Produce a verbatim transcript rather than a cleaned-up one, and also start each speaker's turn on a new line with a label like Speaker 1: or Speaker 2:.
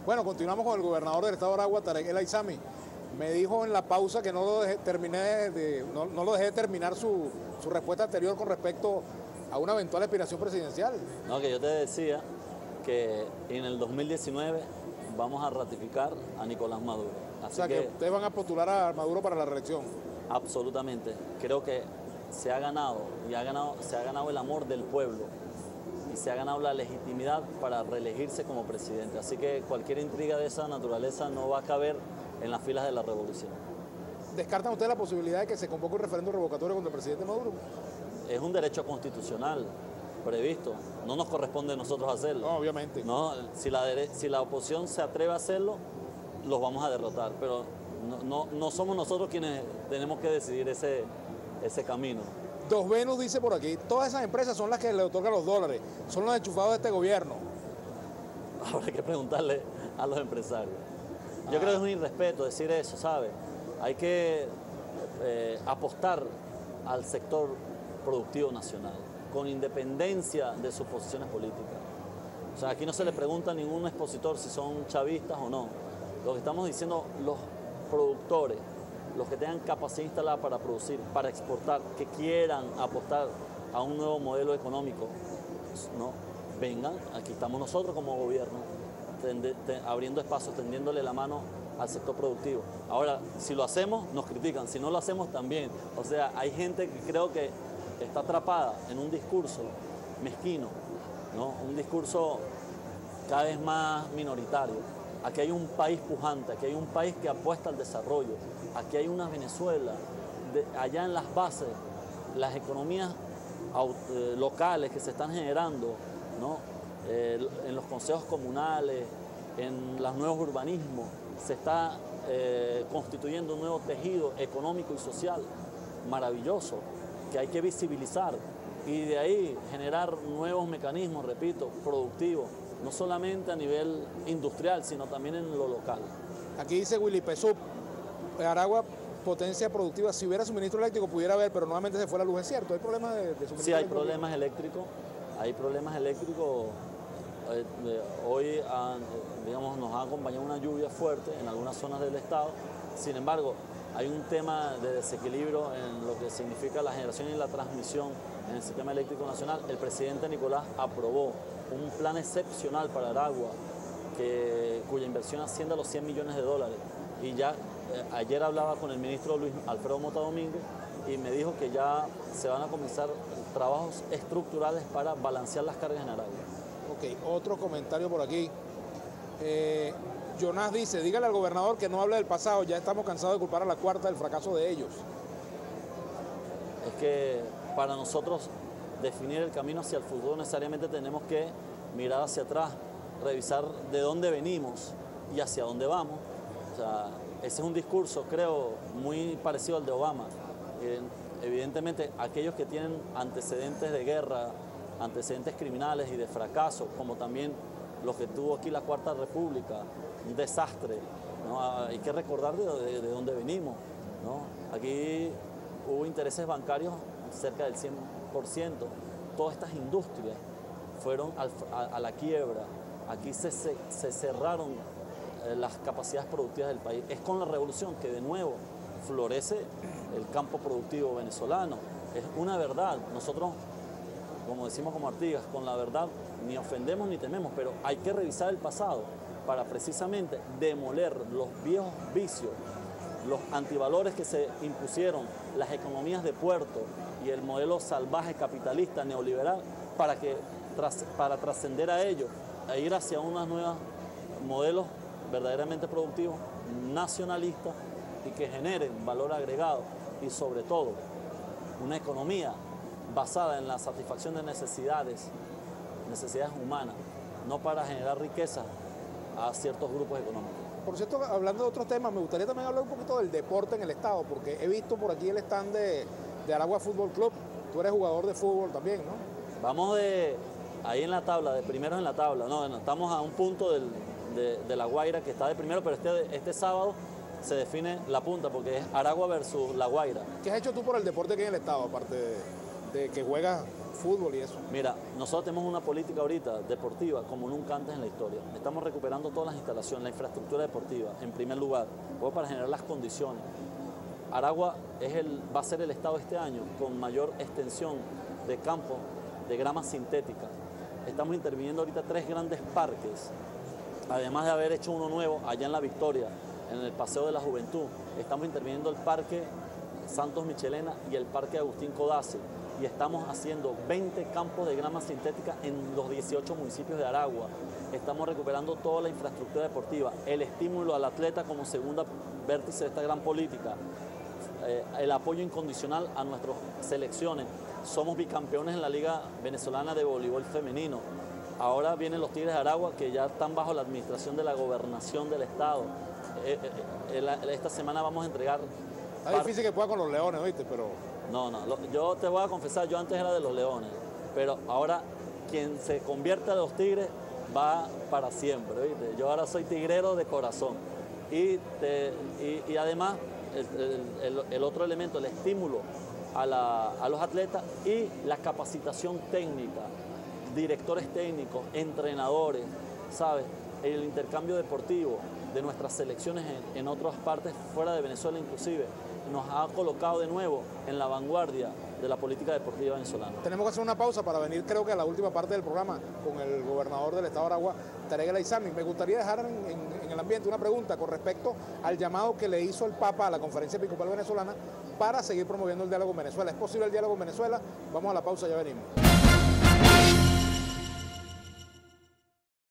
Speaker 1: Bueno, continuamos con el gobernador del estado de Aragua, Tarek El Aizami. Me dijo en la pausa que no lo dejé, terminé de, no, no lo dejé terminar su, su respuesta anterior con respecto a una eventual aspiración presidencial.
Speaker 2: No, que yo te decía que en el dos mil diecinueve vamos a ratificar a Nicolás Maduro. Así
Speaker 1: o sea, que, que ustedes van a postular a Maduro para la reelección.
Speaker 2: Absolutamente. Creo que se ha ganado, y ha ganado, se ha ganado el amor del pueblo y se ha ganado la legitimidad para reelegirse como presidente. Así que cualquier intriga de esa naturaleza no va a caber en las filas de la revolución.
Speaker 1: ¿Descartan ustedes la posibilidad de que se convoque un referéndum revocatorio contra el presidente Maduro?
Speaker 2: Es un derecho constitucional previsto, no nos corresponde a nosotros hacerlo.
Speaker 1: No, obviamente.
Speaker 2: No, si, la si la oposición se atreve a hacerlo, los vamos a derrotar, pero no, no, no somos nosotros quienes tenemos que decidir ese, ese camino.
Speaker 1: Dos Venus dice por aquí, todas esas empresas son las que le otorgan los dólares, son los enchufados de este gobierno.
Speaker 2: Ahora hay que preguntarle a los empresarios. Yo ah. creo que es un irrespeto decir eso, ¿sabe? Hay que eh, apostar al sector productivo nacional, con independencia de sus posiciones políticas. O sea, aquí no se le pregunta a ningún expositor si son chavistas o no. Lo que estamos diciendo, los productores, los que tengan capacidad instalada para producir, para exportar, que quieran apostar a un nuevo modelo económico, ¿no? Vengan, aquí estamos nosotros como gobierno, tende, te, abriendo espacios, tendiéndole la mano al sector productivo. Ahora, si lo hacemos, nos critican, si no lo hacemos, también. O sea, hay gente que creo que está atrapada en un discurso mezquino, ¿no? Un discurso cada vez más minoritario. Aquí hay un país pujante, aquí hay un país que apuesta al desarrollo, aquí hay una Venezuela, de, allá en las bases, las economías eh, locales que se están generando, ¿no? eh, en los consejos comunales, en los nuevos urbanismos, se está eh, constituyendo un nuevo tejido económico y social maravilloso que hay que visibilizar y de ahí generar nuevos mecanismos, repito, productivos, no solamente a nivel industrial, sino también en lo local.
Speaker 1: Aquí dice Willy Pesup, Aragua, potencia productiva, si hubiera suministro eléctrico pudiera haber, pero nuevamente se fue la luz, ¿es cierto? ¿Hay problemas de, de suministro
Speaker 2: Sí, hay
Speaker 1: eléctrico?
Speaker 2: problemas eléctricos, hay problemas eléctricos. Eh, eh, hoy han, digamos, nos ha acompañado una lluvia fuerte en algunas zonas del estado, sin embargo, hay un tema de desequilibrio en lo que significa la generación y la transmisión en el sistema eléctrico nacional. El presidente Nicolás aprobó un plan excepcional para Aragua, que, cuya inversión asciende a los cien millones de dólares. Y ya eh, ayer hablaba con el ministro Luis Alfredo Mota Domínguez y me dijo que ya se van a comenzar trabajos estructurales para balancear las cargas en Aragua.
Speaker 1: Ok, otro comentario por aquí. Eh, Jonás dice, dígale al gobernador que no hable del pasado, ya estamos cansados de culpar a la cuarta del fracaso de ellos.
Speaker 2: Es que para nosotros definir el camino hacia el futuro necesariamente tenemos que mirar hacia atrás, revisar de dónde venimos y hacia dónde vamos. O sea, ese es un discurso, creo, muy parecido al de Obama. Eh, evidentemente, aquellos que tienen antecedentes de guerra, antecedentes criminales y de fracaso, como también los que tuvo aquí la Cuarta República, un desastre, ¿no? Hay que recordar de, de, de dónde venimos, ¿no? Aquí hubo intereses bancarios cerca del cien por ciento, todas estas industrias fueron al, a, a la quiebra, aquí se, se, se cerraron eh, las capacidades productivas del país. Es con la revolución que de nuevo florece el campo productivo venezolano, es una verdad. Nosotros, como decimos como Artigas, con la verdad ni ofendemos ni tememos, pero hay que revisar el pasado para precisamente demoler los viejos vicios, los antivalores que se impusieron, las economías de puerto y el modelo salvaje capitalista neoliberal, para que tras, para trascender a ello e ir hacia unos nuevos modelos verdaderamente productivos, nacionalistas y que generen valor agregado y sobre todo una economía basada en la satisfacción de necesidades, necesidades humanas, no para generar riqueza a ciertos grupos económicos.
Speaker 1: Por cierto, hablando de otros temas, me gustaría también hablar un poquito del deporte en el estado, porque he visto por aquí el stand de, de Aragua Fútbol Club. Tú eres jugador de fútbol también, ¿no?
Speaker 2: Vamos de ahí en la tabla, de primeros en la tabla. No, no estamos a un punto del, de, de La Guaira, que está de primero, pero este, este sábado se define la punta, porque es Aragua versus La Guaira.
Speaker 1: ¿Qué has hecho tú por el deporte aquí en el estado, aparte de...? de que juega fútbol y eso.
Speaker 2: Mira, nosotros tenemos una política ahorita deportiva como nunca antes en la historia. Estamos recuperando todas las instalaciones, la infraestructura deportiva, en primer lugar, para generar las condiciones. Aragua es el, va a ser el estado este año con mayor extensión de campo de grama sintética. Estamos interviniendo ahorita tres grandes parques, además de haber hecho uno nuevo allá en La Victoria, en el Paseo de la Juventud. Estamos interviniendo el Parque Santos Michelena y el Parque Agustín Codazzi, y estamos haciendo veinte campos de grama sintética en los dieciocho municipios de Aragua. Estamos recuperando toda la infraestructura deportiva, el estímulo al atleta como segunda vértice de esta gran política, eh, el apoyo incondicional a nuestras selecciones. Somos bicampeones en la Liga Venezolana de Voleibol Femenino. Ahora vienen los Tigres de Aragua, que ya están bajo la administración de la gobernación del estado. Eh, eh, eh, esta semana vamos a entregar...
Speaker 1: Está difícil que pueda con los Leones, ¿viste? Pero...
Speaker 2: No, no, lo, yo te voy a confesar, yo antes era de los Leones, pero ahora quien se convierte a los Tigres va para siempre, ¿viste? Yo ahora soy tigrero de corazón. Y, te, y, y además, el, el, el otro elemento, el estímulo a, la, a los atletas y la capacitación técnica, directores técnicos, entrenadores, ¿sabes? El intercambio deportivo de nuestras selecciones en, en otras partes fuera de Venezuela inclusive, nos ha colocado de nuevo en la vanguardia de la política deportiva venezolana.
Speaker 1: Tenemos que hacer una pausa para venir, creo que a la última parte del programa, con el gobernador del estado de Aragua, Tarek El Aissami. Me gustaría dejar en, en, en el ambiente una pregunta con respecto al llamado que le hizo el Papa a la Conferencia Episcopal Venezolana para seguir promoviendo el diálogo en Venezuela. ¿Es posible el diálogo en Venezuela? Vamos a la pausa, ya venimos.